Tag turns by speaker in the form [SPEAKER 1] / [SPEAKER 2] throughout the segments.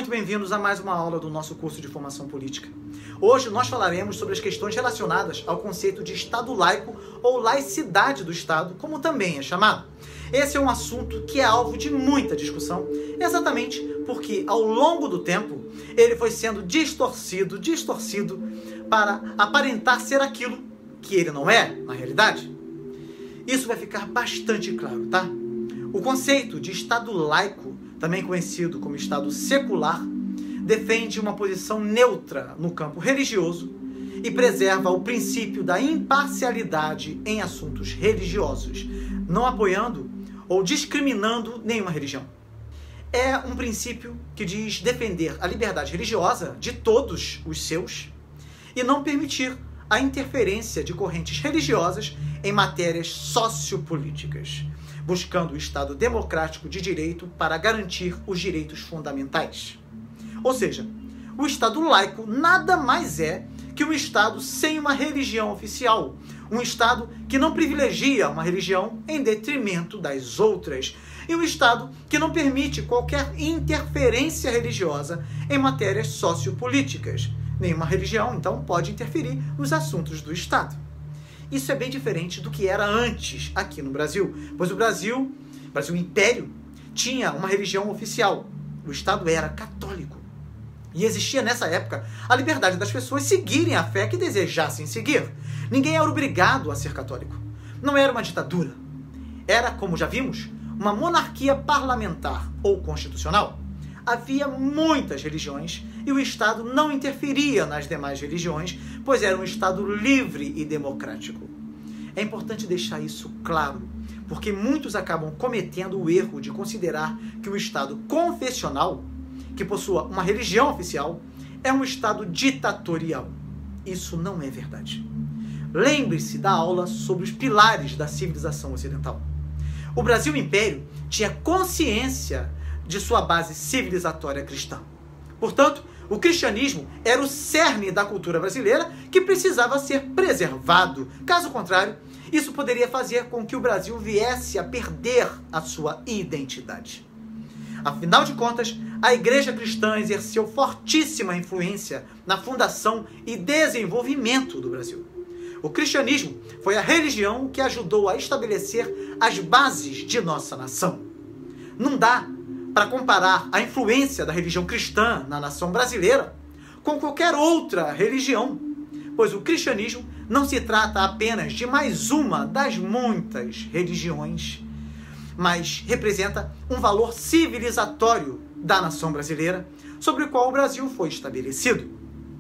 [SPEAKER 1] muito bem-vindos a mais uma aula do nosso curso de formação política. Hoje nós falaremos sobre as questões relacionadas ao conceito de Estado laico ou laicidade do Estado, como também é chamado. Esse é um assunto que é alvo de muita discussão, exatamente porque ao longo do tempo ele foi sendo distorcido para aparentar ser aquilo que ele não é, na realidade. Isso vai ficar bastante claro, tá? O conceito de Estado laico, também conhecido como Estado secular, defende uma posição neutra no campo religioso e preserva o princípio da imparcialidade em assuntos religiosos, não apoiando ou discriminando nenhuma religião. É um princípio que diz defender a liberdade religiosa de todos os seus e não permitir a interferência de correntes religiosas em matérias sociopolíticas, buscando o Estado democrático de direito para garantir os direitos fundamentais. Ou seja, o Estado laico nada mais é que um Estado sem uma religião oficial, um Estado que não privilegia uma religião em detrimento das outras, e um Estado que não permite qualquer interferência religiosa em matérias sociopolíticas. Nenhuma religião, então, pode interferir nos assuntos do Estado. Isso é bem diferente do que era antes aqui no Brasil, pois o Brasil Império, tinha uma religião oficial. O Estado era católico. E existia nessa época a liberdade das pessoas seguirem a fé que desejassem seguir. Ninguém era obrigado a ser católico. Não era uma ditadura. Era, como já vimos, uma monarquia parlamentar ou constitucional. Havia muitas religiões e o Estado não interferia nas demais religiões, pois era um Estado livre e democrático. É importante deixar isso claro, porque muitos acabam cometendo o erro de considerar que o Estado confessional, que possua uma religião oficial, é um Estado ditatorial. Isso não é verdade. Lembre-se da aula sobre os pilares da civilização ocidental. O Brasil Império tinha consciência de sua base civilizatória cristã. Portanto, o cristianismo era o cerne da cultura brasileira que precisava ser preservado. Caso contrário, isso poderia fazer com que o Brasil viesse a perder a sua identidade. Afinal de contas, a Igreja Cristã exerceu fortíssima influência na fundação e desenvolvimento do Brasil. O cristianismo foi a religião que ajudou a estabelecer as bases de nossa nação. Não dá para comparar a influência da religião cristã na nação brasileira com qualquer outra religião, pois o cristianismo não se trata apenas de mais uma das muitas religiões, mas representa um valor civilizatório da nação brasileira, sobre o qual o Brasil foi estabelecido.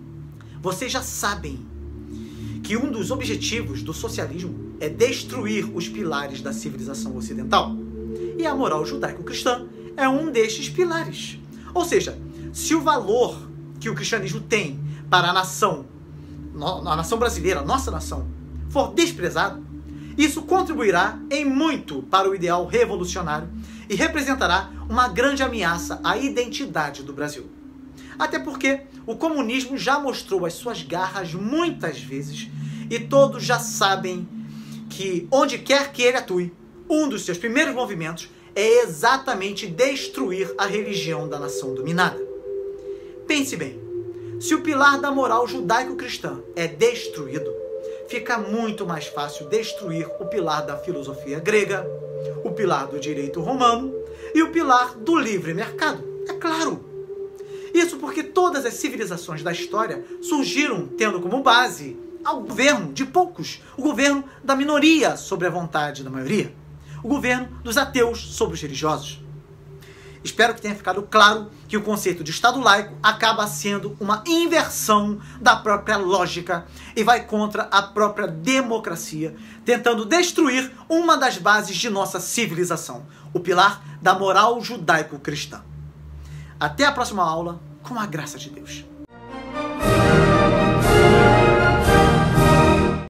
[SPEAKER 1] Vocês já sabem que um dos objetivos do socialismo é destruir os pilares da civilização ocidental, e a moral judaico-cristã é um destes pilares. Ou seja, se o valor que o cristianismo tem para a nação brasileira, nossa nação, for desprezado, isso contribuirá em muito para o ideal revolucionário e representará uma grande ameaça à identidade do Brasil. Até porque o comunismo já mostrou as suas garras muitas vezes e todos já sabem que onde quer que ele atue, um dos seus primeiros movimentos é exatamente destruir a religião da nação dominada. Pense bem, se o pilar da moral judaico-cristã é destruído, fica muito mais fácil destruir o pilar da filosofia grega, o pilar do direito romano e o pilar do livre mercado. É claro! Isso porque todas as civilizações da história surgiram tendo como base o governo de poucos, o governo da minoria sobre a vontade da maioria, o governo dos ateus sobre os religiosos. Espero que tenha ficado claro que o conceito de Estado laico acaba sendo uma inversão da própria lógica e vai contra a própria democracia, tentando destruir uma das bases de nossa civilização, o pilar da moral judaico-cristã. Até a próxima aula, com a graça de Deus.